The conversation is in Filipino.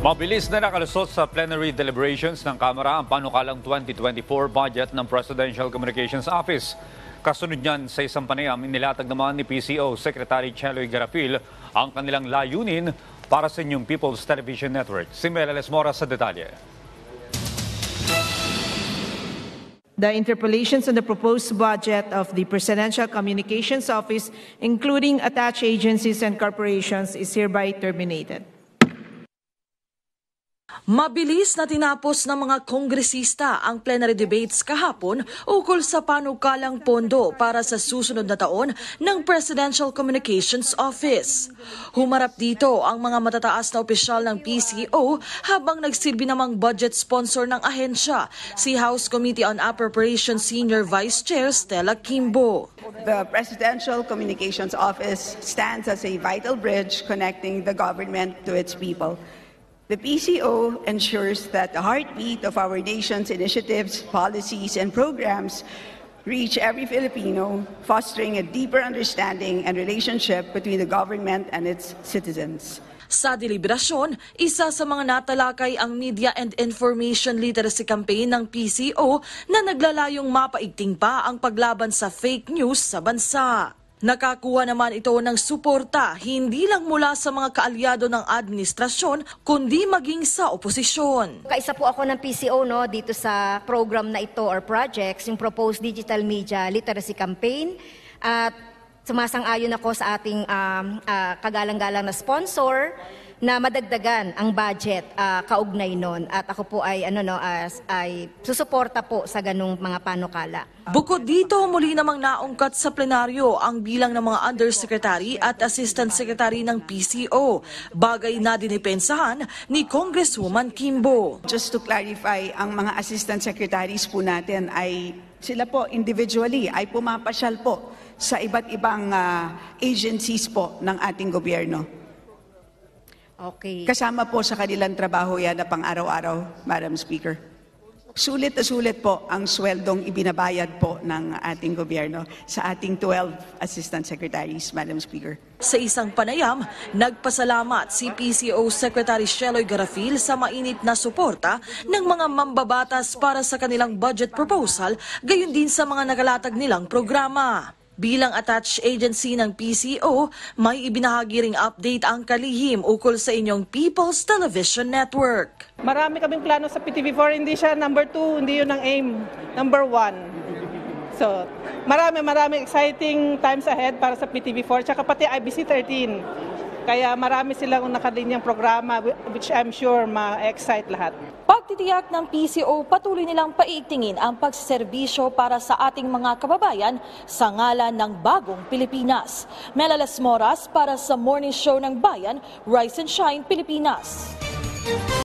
Mabilis na nakalusot sa plenary deliberations ng Kamara ang panukalang 2024 budget ng Presidential Communications Office. Kasunod niyan sa isang panayam, inilatag naman ni PCO Secretary Cheloy Garapil ang kanilang layunin para sa inyong People's Television Network. Si Melales Mora sa detalye. The interpolations on the proposed budget of the Presidential Communications Office, including attached agencies and corporations, is hereby terminated. Mabilis na tinapos ng mga kongresista ang plenary debates kahapon ukol sa panukalang pondo para sa susunod na taon ng Presidential Communications Office. Humarap dito ang mga matataas na opisyal ng PCO habang nagsilbi namang budget sponsor ng ahensya, si House Committee on Appropriations Senior Vice Chair Stella Kimbo. The Presidential Communications Office stands as a vital bridge connecting the government to its people. The PCO ensures that the heartbeat of our nation's initiatives, policies, and programs reach every Filipino, fostering a deeper understanding and relationship between the government and its citizens. Sa deliberasyon, isa sa mga natalakay ang Media and Information Literacy Campaign ng PCO na naglalayong mapaigting pa ang paglaban sa fake news sa bansa. Nakakuha naman ito ng suporta hindi lang mula sa mga kaalyado ng administrasyon kundi maging sa oposisyon. Kaisa po ako ng PCO dito sa program na ito or projects, yung Proposed Digital Media Literacy Campaign, at sumasang-ayon ako sa ating kagalang-galang na sponsor na madagdagan ang budget kaugnay nun, at ako po ay susuporta po sa ganung mga panukala. Bukod dito, muli namang naungkat sa plenaryo ang bilang ng mga undersecretary at assistant secretary ng PCO, bagay na dinipensahan ni Congresswoman Kimbo. Just to clarify, ang mga assistant secretaries po natin ay sila po individually ay pumapasyal po sa iba't ibang agencies po ng ating gobyerno. Okay. Kasama po sa kanilang trabaho yan na pang-araw-araw, Madam Speaker. Sulit na sulit po ang sweldong ibinabayad po ng ating gobyerno sa ating 12 Assistant Secretaries, Madam Speaker. Sa isang panayam, nagpasalamat si PCO Secretary Cheloy Garapil sa mainit na suporta ng mga mambabatas para sa kanilang budget proposal, gayon din sa mga nakalatag nilang programa. Bilang attached agency ng PCO, may ibinahagi ring update ang kalihim ukol sa inyong People's Television Network. Marami kaming plano sa PTV4, hindi siya number 2, hindi yun ang aim, number 1. So, marami exciting times ahead para sa PTV4, tsaka pati IBC 13. Kaya marami silang nakalinyang programa which I'm sure ma-excite lahat. Pagtitiyak ng PCO, patuloy nilang paiigtingin ang pagsiserbisyo para sa ating mga kababayan sa ngalan ng bagong Pilipinas. Melales Moras para sa Morning Show ng Bayan, Rise and Shine Pilipinas.